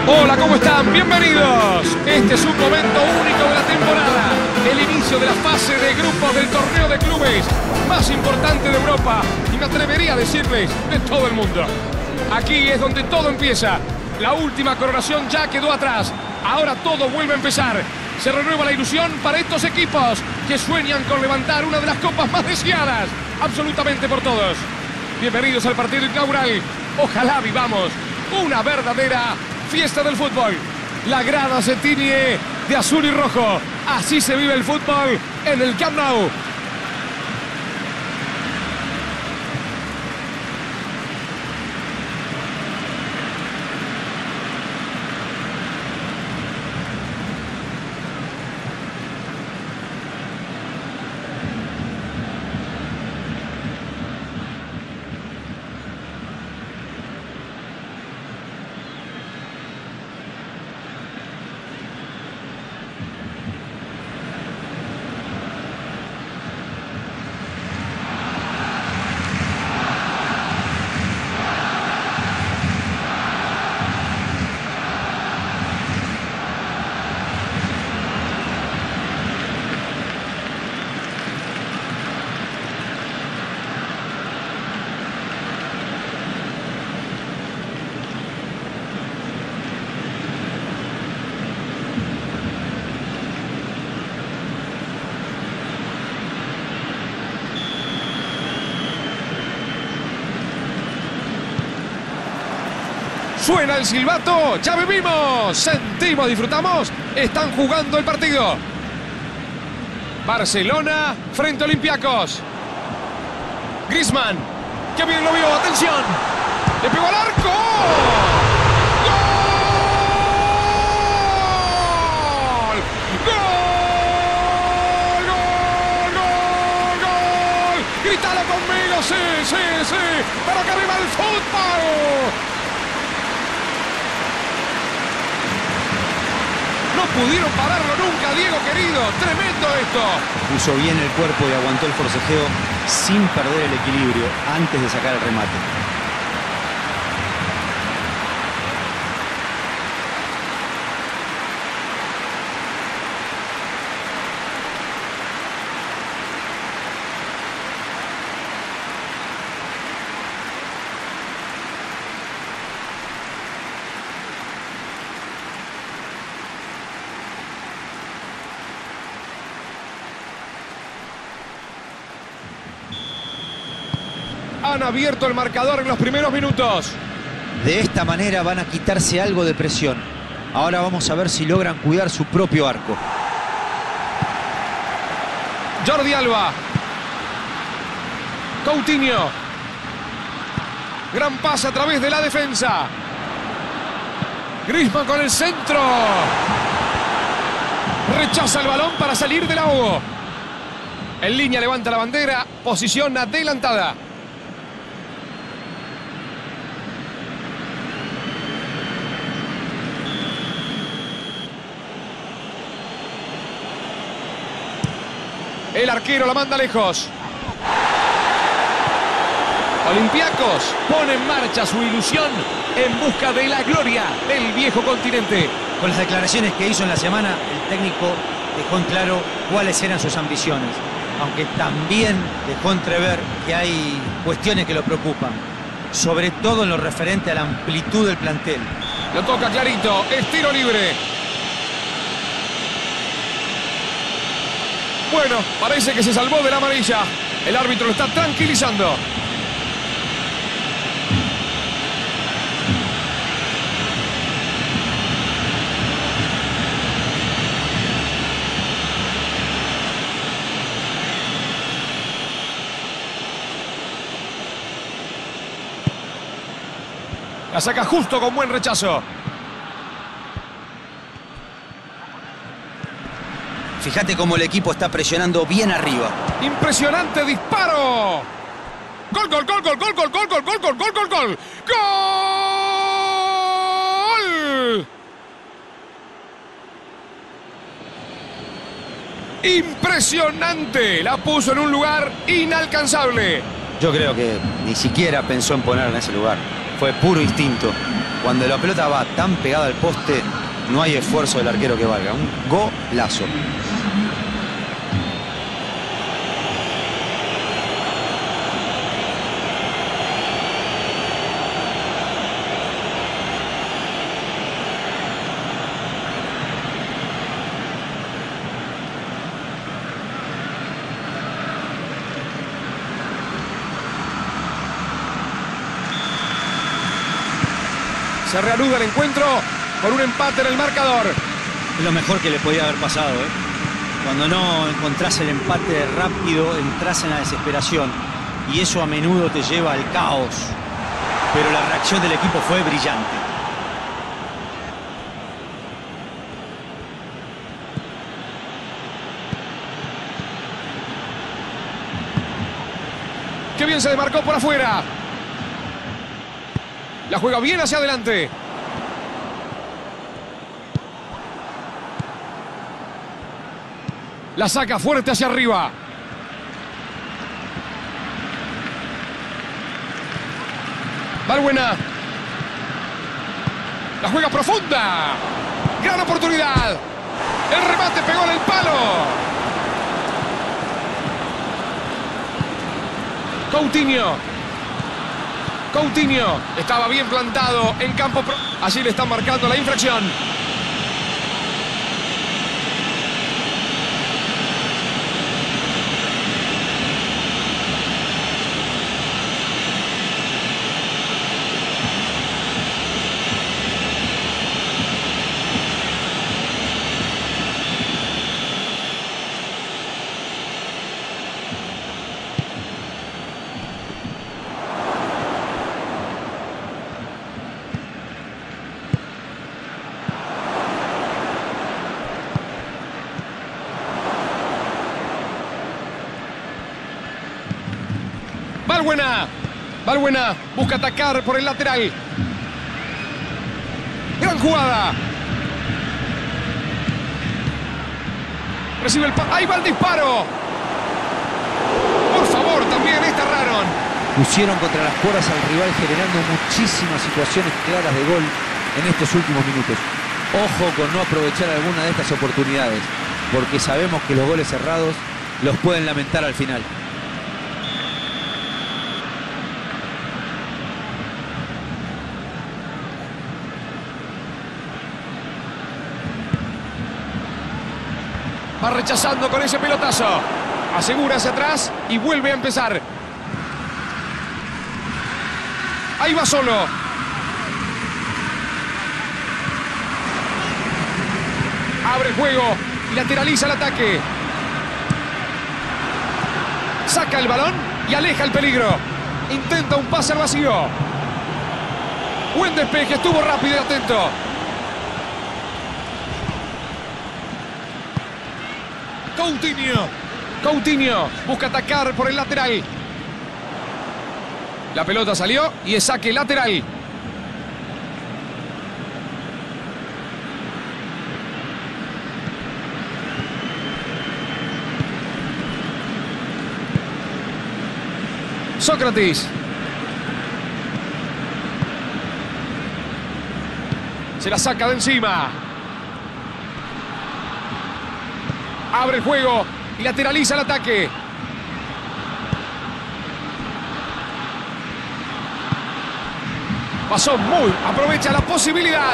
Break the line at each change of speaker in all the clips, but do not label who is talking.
Hola, ¿cómo están? Bienvenidos. Este es un momento único de la temporada. El inicio de la fase de grupos del torneo de clubes más importante de Europa. Y me atrevería a decirles, de todo el mundo. Aquí es donde todo empieza. La última coronación ya quedó atrás. Ahora todo vuelve a empezar. Se renueva la ilusión para estos equipos que sueñan con levantar una de las copas más deseadas. Absolutamente por todos. Bienvenidos al partido inaugural. Ojalá vivamos una verdadera fiesta del fútbol. La grada se tiñe de azul y rojo. Así se vive el fútbol en el Camp Nou. Suena el silbato, ya vivimos, sentimos, disfrutamos, están jugando el partido. Barcelona frente a Olympiacos. Griezmann, que bien lo vio, atención, le pegó al arco. ¡Gol! ¡Gol! ¡Gol! ¡Gol! ¡Gol! ¡Grítalo conmigo! ¡Sí, sí, sí! ¡Pero que arriba el fútbol! No pudieron pararlo nunca, Diego querido. Tremendo esto.
Puso bien el cuerpo y aguantó el forcejeo sin perder el equilibrio antes de sacar el remate.
Han abierto el marcador en los primeros minutos.
De esta manera van a quitarse algo de presión. Ahora vamos a ver si logran cuidar su propio arco.
Jordi Alba. Coutinho. Gran pase a través de la defensa. Griezmann con el centro. Rechaza el balón para salir del ahogo. En línea levanta la bandera. Posición adelantada. El arquero la manda lejos. Olympiacos pone en marcha su ilusión en busca de la gloria del viejo continente.
Con las declaraciones que hizo en la semana, el técnico dejó en claro cuáles eran sus ambiciones. Aunque también dejó entrever que hay cuestiones que lo preocupan. Sobre todo en lo referente a la amplitud del plantel.
Lo toca clarito, es tiro libre. Bueno, parece que se salvó de la amarilla. El árbitro lo está tranquilizando. La saca justo con buen rechazo.
Fíjate cómo el equipo está presionando bien arriba.
Impresionante disparo. Gol, gol, gol, gol, gol, gol, gol, gol, gol, gol, gol, gol, gol. ¡Gol! Impresionante. La puso en un lugar inalcanzable.
Yo creo que ni siquiera pensó en ponerla en ese lugar. Fue puro instinto. Cuando la pelota va tan pegada al poste, no hay esfuerzo del arquero que valga. Un golazo.
Se reanuda el encuentro con un empate en el marcador.
Es lo mejor que le podía haber pasado, ¿eh? Cuando no encontrás el empate rápido, entras en la desesperación. Y eso a menudo te lleva al caos. Pero la reacción del equipo fue brillante.
¡Qué bien se desmarcó por afuera! La juega bien hacia adelante. La saca fuerte hacia arriba. Balbuena. La juega profunda. Gran oportunidad. El remate pegó en el palo. Coutinho estaba bien plantado en campo. Allí le están marcando la infracción. Balbuena busca atacar por el lateral. Gran jugada. Recibe el... ¡Ahí va el disparo! Por favor, también esta erraron.
Pusieron contra las cuerdas al rival, generando muchísimas situaciones claras de gol en estos últimos minutos. Ojo con no aprovechar alguna de estas oportunidades, porque sabemos que los goles cerrados los pueden lamentar al final.
Va rechazando con ese pelotazo. Asegura hacia atrás y vuelve a empezar. Ahí va solo. Abre el juego. Lateraliza el ataque. Saca el balón y aleja el peligro. Intenta un pase al vacío. Buen despeje. Estuvo rápido y atento. Coutinho busca atacar por el lateral. La pelota salió y es saque lateral. Sócrates. Se la saca de encima. Abre el juego y lateraliza el ataque. Pasó muy, aprovecha la posibilidad.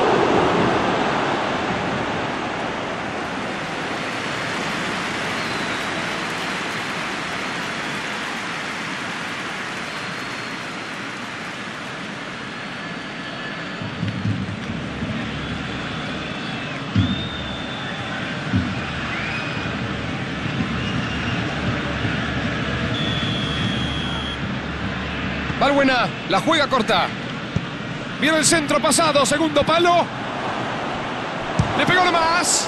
Balbuena, la juega corta. Viene el centro pasado, segundo palo. Le pegó nomás.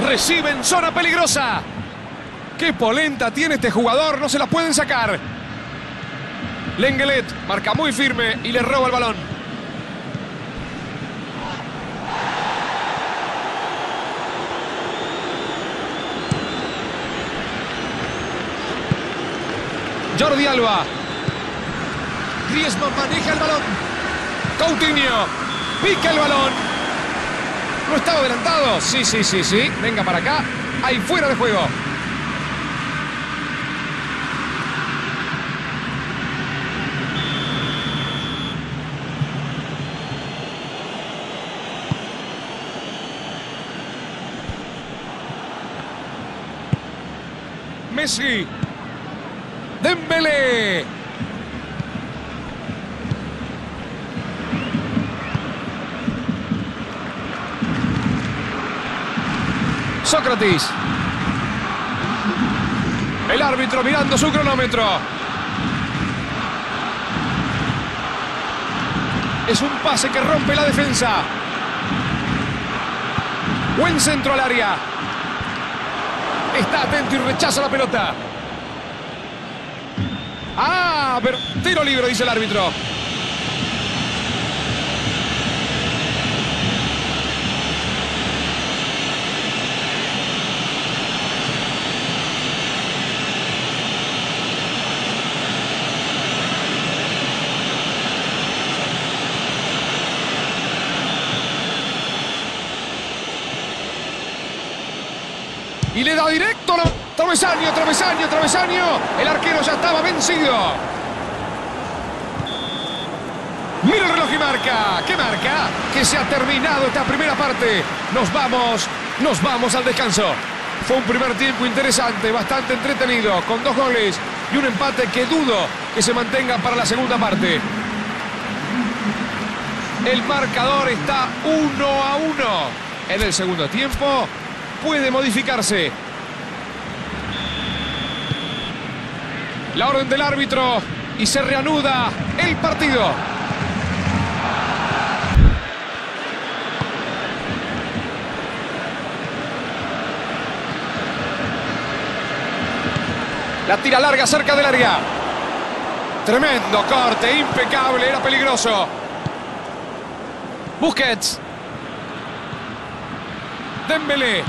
Recibe en zona peligrosa. ¡Qué polenta tiene este jugador! No se la pueden sacar. Lenglet marca muy firme y le roba el balón. Jordi Alba. Griezmann maneja el balón. Coutinho. Pica el balón. ¿No estaba adelantado? Sí. Venga para acá. Ahí fuera de juego. Messi. Dembélé. Sócrates. El árbitro mirando su cronómetro. Es un pase que rompe la defensa. Buen centro al área. Está atento y rechaza la pelota. ¡Ah! Pero tiro libre, dice el árbitro. Y le da directo, no. Travesaño. El arquero ya estaba vencido. Mira el reloj y marca. ¿Qué marca? Que se ha terminado esta primera parte. Nos vamos al descanso. Fue un primer tiempo interesante, bastante entretenido, con 2 goles y un empate que dudo que se mantenga para la segunda parte. El marcador está 1-1. En el segundo tiempo puede modificarse. La orden del árbitro y se reanuda el partido. La tira larga cerca del área. Tremendo corte, impecable, era peligroso. Busquets. Dembélé.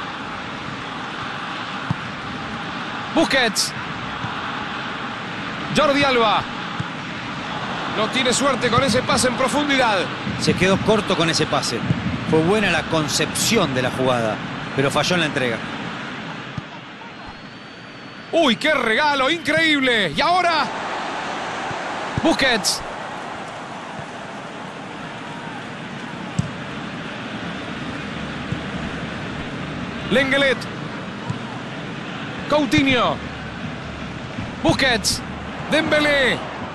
Busquets. Jordi Alba. No tiene suerte con ese pase en profundidad.
Se quedó corto con ese pase. Fue buena la concepción de la jugada, pero falló en la entrega.
¡Uy, qué regalo! ¡Increíble! Y ahora Busquets. Lenglet. Coutinho. Busquets. Dembélé.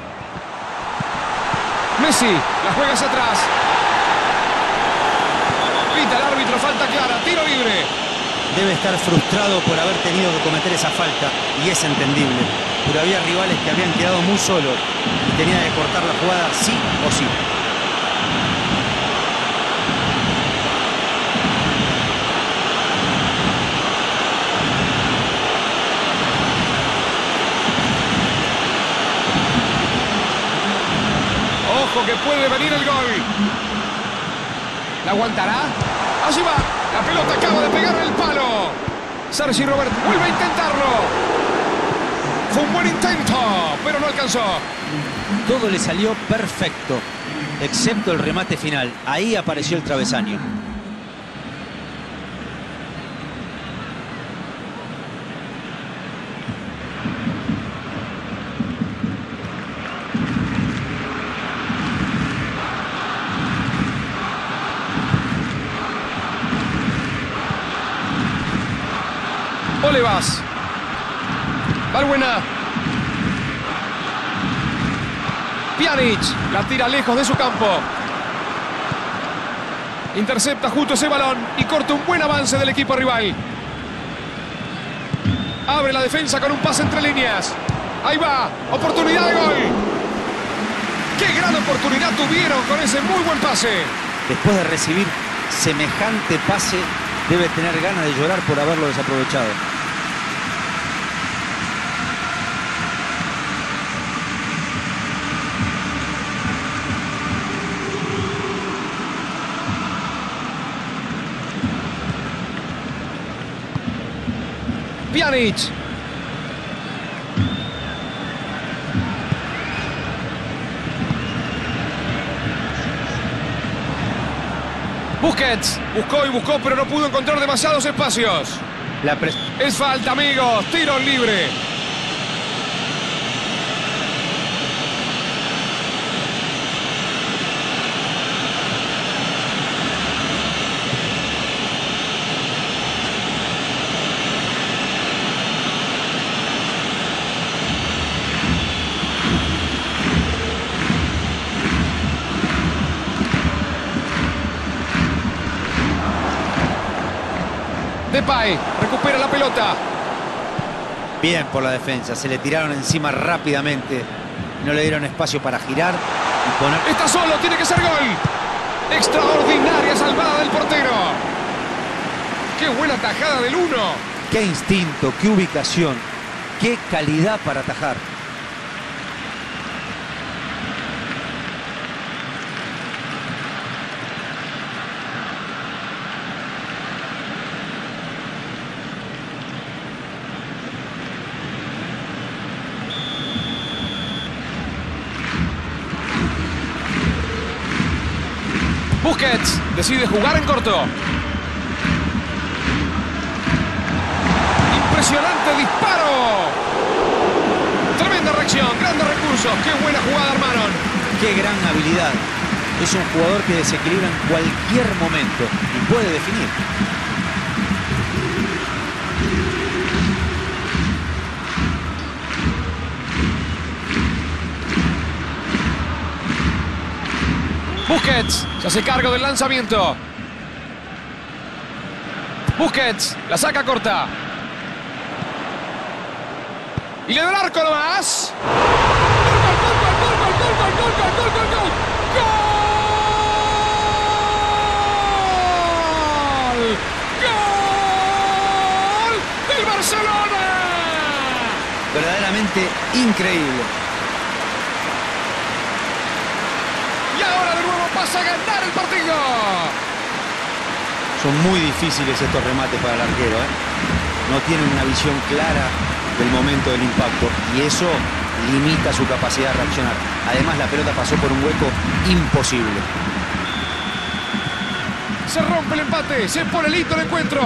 Messi. La juega hacia atrás. Pita el árbitro, falta clara, tiro libre.
Debe estar frustrado por haber tenido que cometer esa falta, y es entendible. Pero había rivales que habían quedado muy solos y tenía que cortar la jugada sí o sí.
Ojo que puede venir el gol. ¿La aguantará? Allí va. La pelota acaba de pegar el palo. Sergi Robert vuelve a intentarlo. Fue un buen intento, pero no alcanzó.
Todo le salió perfecto, excepto el remate final. Ahí apareció el travesaño.
Olivas. Balbuena. Pjanic. La tira lejos de su campo. Intercepta justo ese balón y corta un buen avance del equipo rival. Abre la defensa con un pase entre líneas. Ahí va. Oportunidad de gol. ¡Qué gran oportunidad tuvieron con ese muy buen pase!
Después de recibir semejante pase,
debe tener ganas de llorar por haberlo desaprovechado.
Pjanic. Busquets. Buscó y buscó, pero no pudo encontrar demasiados espacios. Es falta, amigos. Tiro libre. Depay recupera la pelota.
Bien por la defensa, se le tiraron encima rápidamente. No le dieron espacio para girar y poner...
Está solo, tiene que ser gol. Extraordinaria salvada del portero. Qué buena tajada del 1.
Qué instinto, qué ubicación, qué calidad para atajar.
Busquets decide jugar en corto. Impresionante disparo. Tremenda reacción, grandes recursos. Qué buena jugada armaron.
Qué gran habilidad. Es un jugador que desequilibra en cualquier momento y puede definir.
Busquets se hace cargo del lanzamiento. Busquets la saca corta. Y le da el arco nomás. ¡Gol! ¡Gol! ¡Del Barcelona!
Verdaderamente increíble.
Pasa a ganar el partido.
Son muy difíciles estos remates para el arquero, ¿eh? No tienen una visión clara del momento del impacto y eso limita su capacidad de reaccionar. Además, la pelota pasó por un hueco imposible.
Se rompe el empate, se pone listo el encuentro.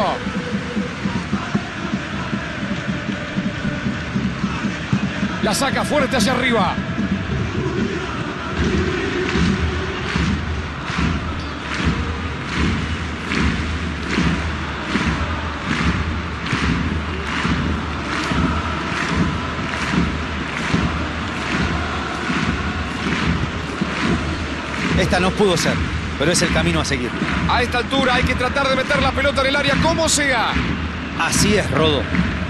La saca fuerte hacia arriba.
Esta no pudo ser, pero es el camino a seguir.
A esta altura hay que tratar de meter la pelota en el área como sea.
Así es, Rodo.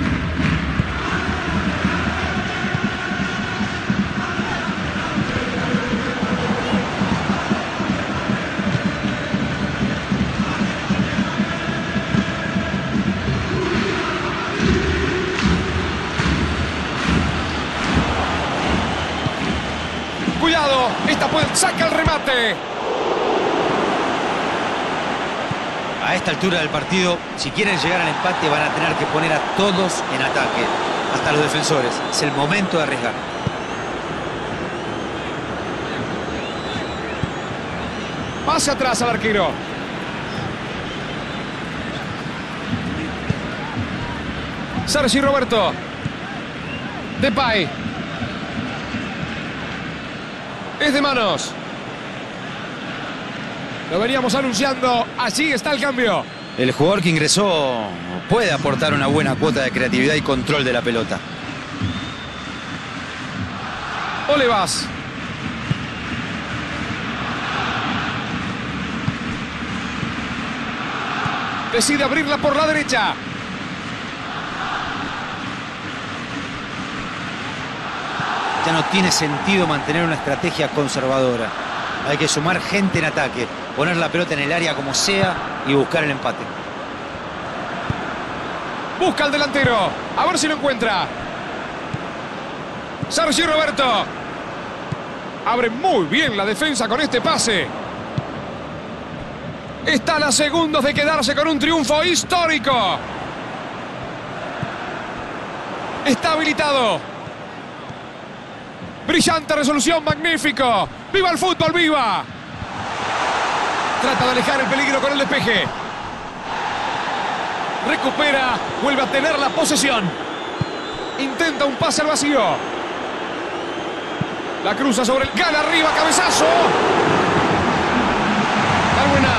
Cuidado, esta puede... saca el remate.
A esta altura del partido, si quieren llegar al empate, van a tener que poner a todos en ataque, hasta los defensores. Es el momento de arriesgar.
Pase atrás al arquero. Sergi Roberto. Depay. Es de manos. Lo veníamos anunciando. Allí está el cambio.
El jugador que ingresó puede aportar una buena cuota de creatividad y control de la pelota.
Olivas. Decide abrirla por la derecha.
Ya no tiene sentido mantener una estrategia conservadora. Hay que sumar gente en ataque, poner la pelota en el área como sea y buscar el empate.
Busca al delantero. A ver si lo encuentra. Sergi Roberto. Abre muy bien la defensa con este pase. Están a segundos de quedarse con un triunfo histórico. Está habilitado. Brillante resolución, magnífico. ¡Viva el fútbol, viva! Trata de alejar el peligro con el despeje. Recupera, vuelve a tener la posesión. Intenta un pase al vacío. La cruza sobre el gana arriba, cabezazo. Está buena.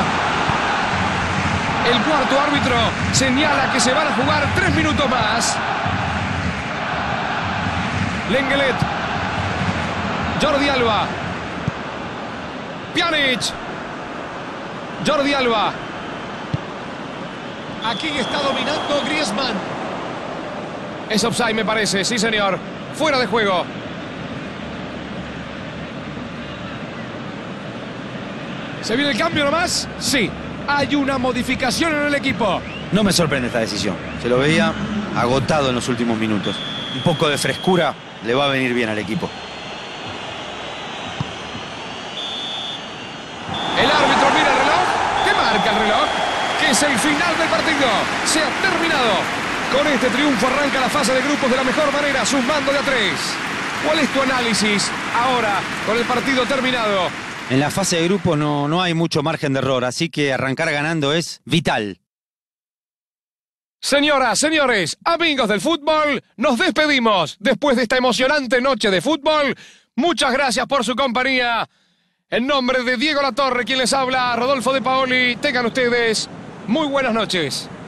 El cuarto árbitro señala que se van a jugar 3 minutos más. Lenglet. Jordi Alba. Pjanic. Jordi Alba. Aquí está dominando Griezmann. Es offside, me parece. Sí, señor. Fuera de juego. ¿Se viene el cambio nomás? Sí. Hay una modificación en el equipo.
No me sorprende esta decisión. Se lo veía agotado en los últimos minutos. Un poco de frescura le va a venir bien al equipo.
El árbitro mira el reloj. ¿Qué marca el reloj? Que es el final del partido. Se ha terminado. Con este triunfo arranca la fase de grupos de la mejor manera, sumando de a 3. ¿Cuál es tu análisis ahora con el partido terminado?
En la fase de grupos no hay mucho margen de error, así que arrancar ganando es vital.
Señoras, señores, amigos del fútbol, nos despedimos después de esta emocionante noche de fútbol. Muchas gracias por su compañía. En nombre de Diego Latorre, quien les habla, Rodolfo De Paoli, tengan ustedes muy buenas noches.